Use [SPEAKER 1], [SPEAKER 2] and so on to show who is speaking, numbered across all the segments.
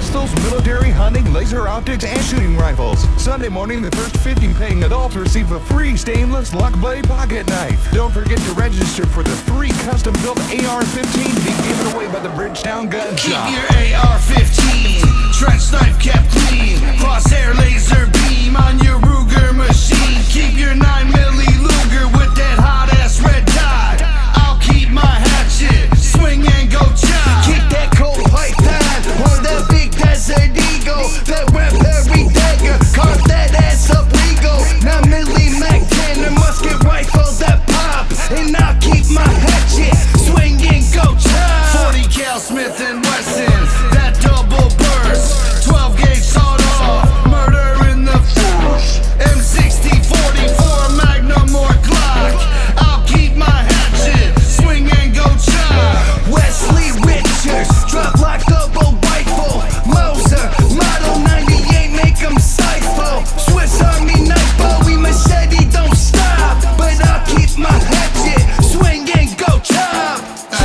[SPEAKER 1] pistols, military, hunting, laser optics, and shooting rifles. Sunday morning, the first 50 paying adults receive a free stainless lock blade pocket knife. Don't forget to register for the free custom-built AR-15 to be given away by the Bridgetown Gun Shop.
[SPEAKER 2] Keep your AR-15, trench knife kept clean, crosshair laser beam on your Ruger machine. Keep your 9mm Luger with that hot-ass red dot. I'll keep my hatchet, swing and go chop. Keep that cold python or that big desert eagle, that red berry dagger, carve that ass up legal. 9mm Mac 10 or musket rifle that pop, and I'll keep my hatchet, swing and go chop. 40 cal Smith and Wesson, that double burst, 12 gauge sawed off, murder in the force. M60 44 Magnum or Glock, I'll keep my hatchet, swing and go chop. Wesley Richards, drop lock double rifle, Moser, model 98, make 'em cypher. Swiss Army knife, Bowie machete, don't stop, but I'll keep my hatchet, swing and go chop.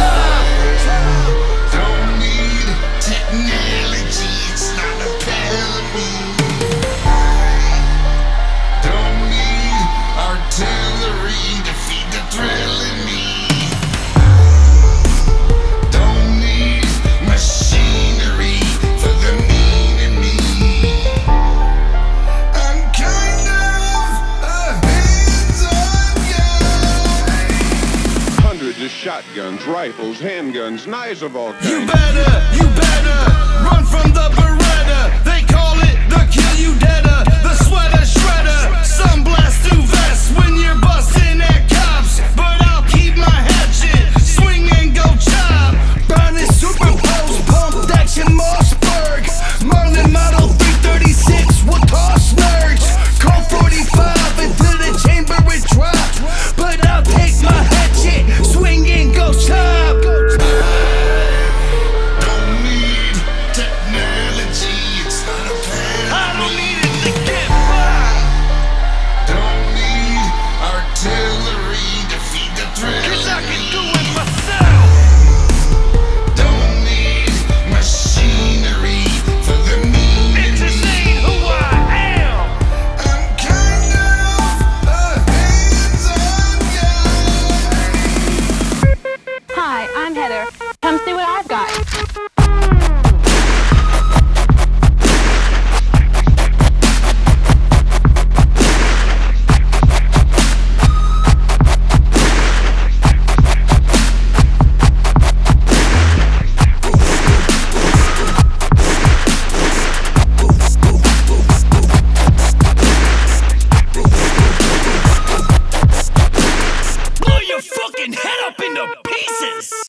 [SPEAKER 3] Don't need technology, it's not a penalty. Don't need artillery to feed the thrill in me. Don't need machinery for the mean in me. I'm kind of a hands-on guy.
[SPEAKER 4] Hundreds of shotguns, rifles, handguns, knives of all kinds.
[SPEAKER 2] You better run from the